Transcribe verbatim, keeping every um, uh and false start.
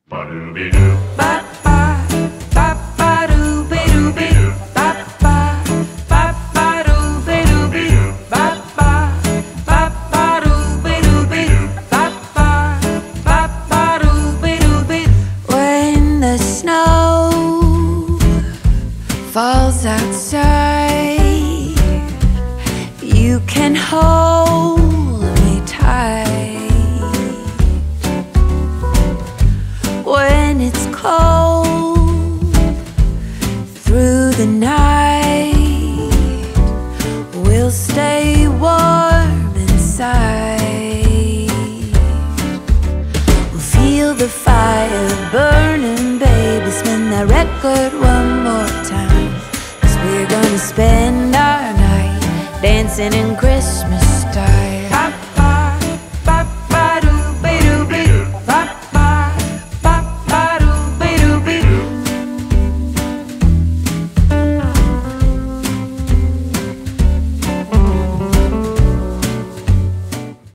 Ba-doo-be-doo. Ba ba ba ba doo be doo be. Ba ba ba ba doo be doo be. Ba ba ba ba doo be doo be. Ba ba ba ba doo be doo be. When the snow falls outside, you can hold me tight. When it's cold through the night, we'll stay warm inside. We'll feel the fire burning, baby. Spin that record one more time, 'cause we're gonna spend our night dancing in Christmas